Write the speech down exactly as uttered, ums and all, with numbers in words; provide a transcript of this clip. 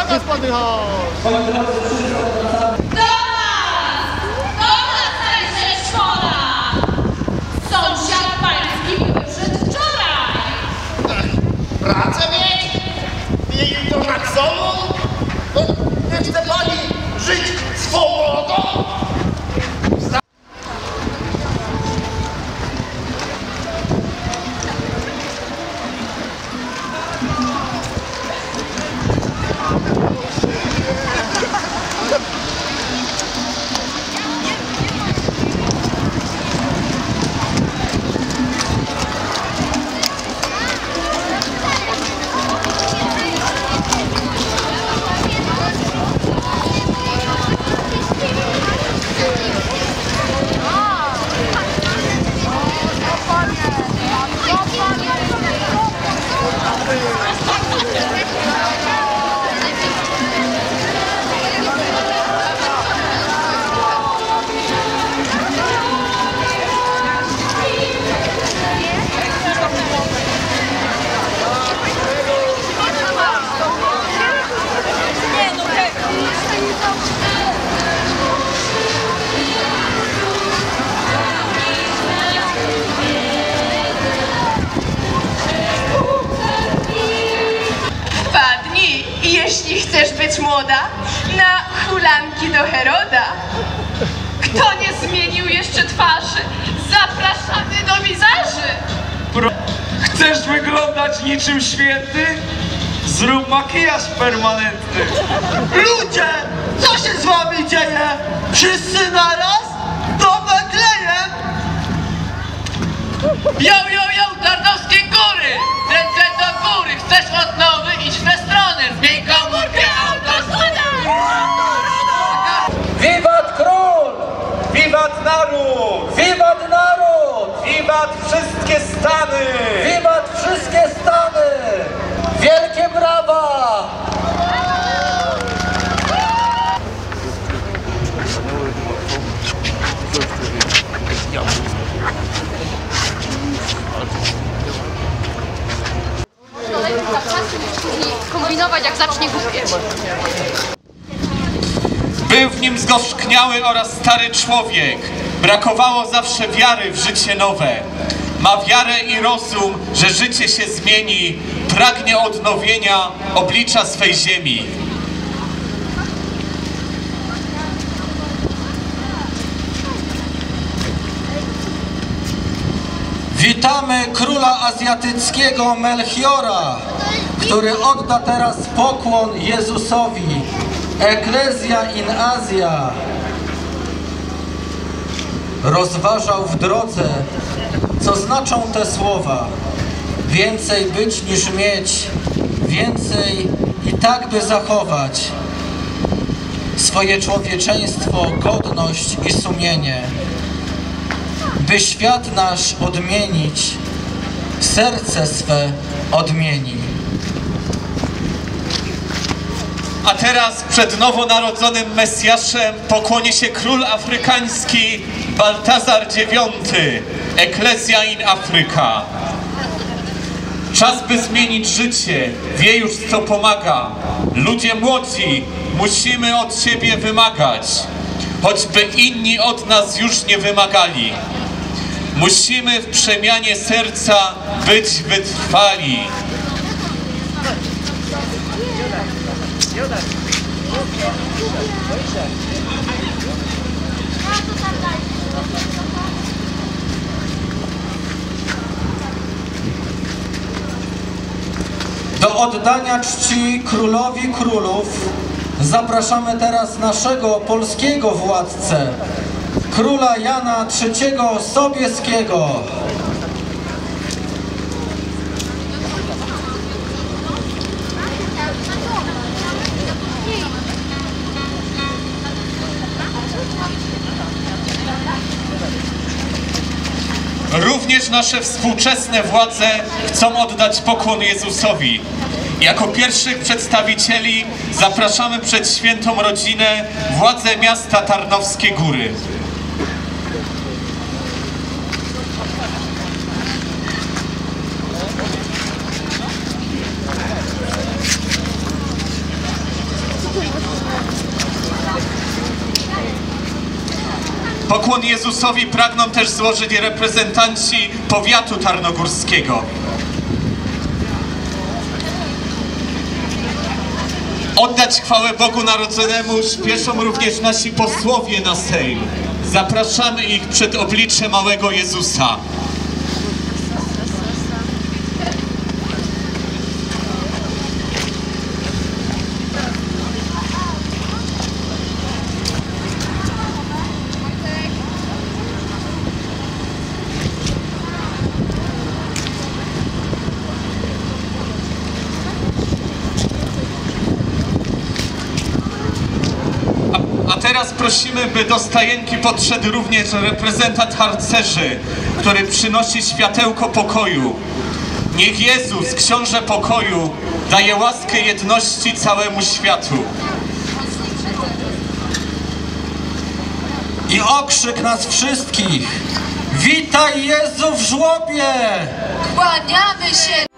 gospody, chodź! Do nas! Do nas też szkoła! Sąsiad pański był przedwczoraj! Pracę mieć? I to nad sobą? No, nie chce pani żyć swobodą? Jeśli chcesz być młoda, na hulanki do Heroda. Kto nie zmienił jeszcze twarzy, zapraszamy do wizaży. Chcesz wyglądać niczym święty? Zrób makijaż permanentny. Ludzie, co się z wami dzieje? Wszyscy naraz? Do Betlejem? Yo, yo, yo, Tarnowskie góry! Ręce do góry! Chcesz odnowy? Idź w tę stronę! Zmień komórkę autostrada! Wiwat król! Wiwat naród! Wiwat naród! Wiwat wszystkie stany! Wiwat wszystkie stany! Wielkie brawa! Kombinować, jak zacznie głupieć. Był w nim zgorzkniały oraz stary człowiek. Brakowało zawsze wiary w życie nowe. Ma wiarę i rozum, że życie się zmieni. Pragnie odnowienia oblicza swej ziemi. Witamy króla azjatyckiego Melchiora, który odda teraz pokłon Jezusowi. Ecclesia in Asia. Rozważał w drodze, co znaczą te słowa. Więcej być niż mieć, więcej i tak by zachować swoje człowieczeństwo, godność i sumienie. By świat nasz odmienić, serce swe odmieni. A teraz przed nowonarodzonym Mesjaszem pokłoni się król afrykański Baltazar dziewiąty, Ecclesia in Africa. Czas, by zmienić życie, wie już, co pomaga. Ludzie młodzi, musimy od siebie wymagać, choćby inni od nas już nie wymagali. Musimy w przemianie serca być wytrwali. Do oddania czci królowi królów zapraszamy teraz naszego polskiego władcę, króla Jana trzeciego Sobieskiego. Również nasze współczesne władze chcą oddać pokłon Jezusowi. Jako pierwszych przedstawicieli zapraszamy przed świętą rodzinę władze miasta Tarnowskie Góry. Pokłon Jezusowi pragną też złożyć reprezentanci powiatu tarnogórskiego. Oddać chwałę Bogu Narodzonemu śpieszą również nasi posłowie na Sejm. Zapraszamy ich przed oblicze małego Jezusa. A teraz prosimy, by do stajenki podszedł również reprezentant harcerzy, który przynosi światełko pokoju. Niech Jezus, Książę Pokoju, daje łaskę jedności całemu światu. I okrzyk nas wszystkich. Witaj Jezu w żłobie! Kłaniamy się